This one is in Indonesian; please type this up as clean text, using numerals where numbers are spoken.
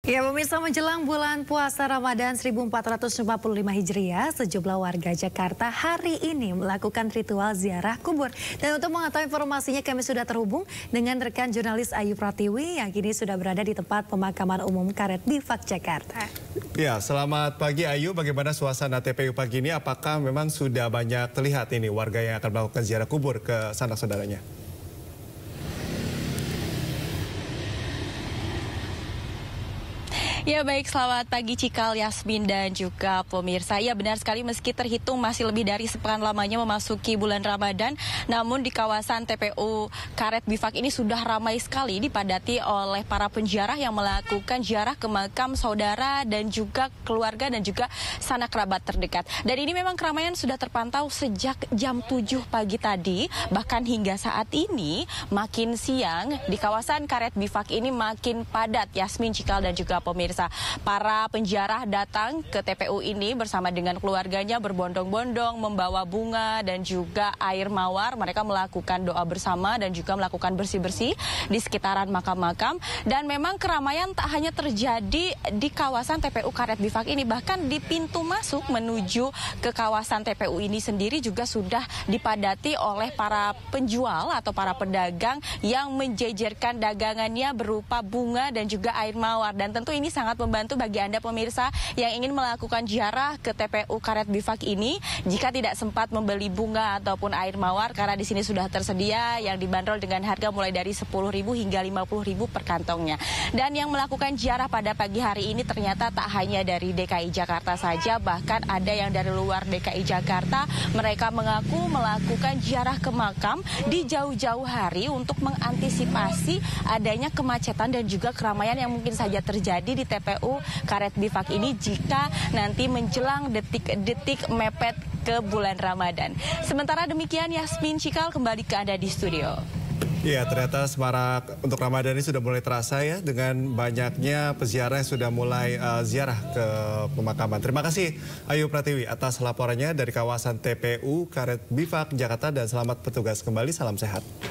Ya, pemirsa, menjelang bulan puasa Ramadan 1445 Hijriah, sejumlah warga Jakarta hari ini melakukan ritual ziarah kubur. Dan untuk mengetahui informasinya, kami sudah terhubung dengan rekan jurnalis Ayu Pratiwi yang kini sudah berada di tempat pemakaman umum Karet Bifak, Jakarta. Ya, selamat pagi Ayu. Bagaimana suasana TPU pagi ini? Apakah memang sudah banyak terlihat ini warga yang akan melakukan ziarah kubur ke sanak saudaranya? Ya baik, selamat pagi Cikal, Yasmin dan juga pemirsa. Ya benar sekali, meski terhitung masih lebih dari sepekan lamanya memasuki bulan Ramadan, namun di kawasan TPU Karet Bifak ini sudah ramai sekali dipadati oleh para penziarah yang melakukan ziarah ke makam saudara dan juga keluarga dan juga sanak kerabat terdekat. Dan ini memang keramaian sudah terpantau sejak jam 7 pagi tadi, bahkan hingga saat ini makin siang di kawasan Karet Bifak ini makin padat, Yasmin, Cikal dan juga pemirsa. Para penziarah datang ke TPU ini bersama dengan keluarganya berbondong-bondong membawa bunga dan juga air mawar. Mereka melakukan doa bersama dan juga melakukan bersih-bersih di sekitaran makam-makam. Dan memang keramaian tak hanya terjadi di kawasan TPU Karet Bifak ini, bahkan di pintu masuk menuju ke kawasan TPU ini sendiri juga sudah dipadati oleh para penjual atau para pedagang yang menjejerkan dagangannya berupa bunga dan juga air mawar. Dan tentu ini sangat membantu bagi Anda pemirsa yang ingin melakukan ziarah ke TPU Karet Bifak ini jika tidak sempat membeli bunga ataupun air mawar, karena di sini sudah tersedia yang dibanderol dengan harga mulai dari 10.000 hingga 50.000 per kantongnya. Dan yang melakukan ziarah pada pagi hari ini ternyata tak hanya dari DKI Jakarta saja, bahkan ada yang dari luar DKI Jakarta. Mereka mengaku melakukan ziarah ke makam di jauh-jauh hari untuk mengantisipasi adanya kemacetan dan juga keramaian yang mungkin saja terjadi di TPU Karet Bifak ini jika nanti menjelang detik-detik mepet ke bulan Ramadan. Sementara demikian, Yasmin, Cikal, kembali ke Anda di studio. Ya, ternyata semarak untuk Ramadan ini sudah mulai terasa ya, dengan banyaknya peziarah yang sudah mulai ziarah ke pemakaman. Terima kasih Ayu Pratiwi atas laporannya dari kawasan TPU Karet Bifak, Jakarta, dan selamat bertugas kembali. Salam sehat.